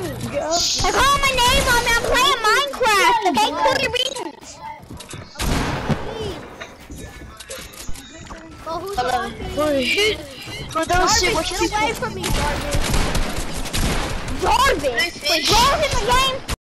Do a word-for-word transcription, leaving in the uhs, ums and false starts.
I call my name on me. I'm playing Minecraft. Okay, cool your beans. Well, who's on me? For those shit, what Get you away from me, Jarvis. Jarvis. Wait, Jarvis in the game.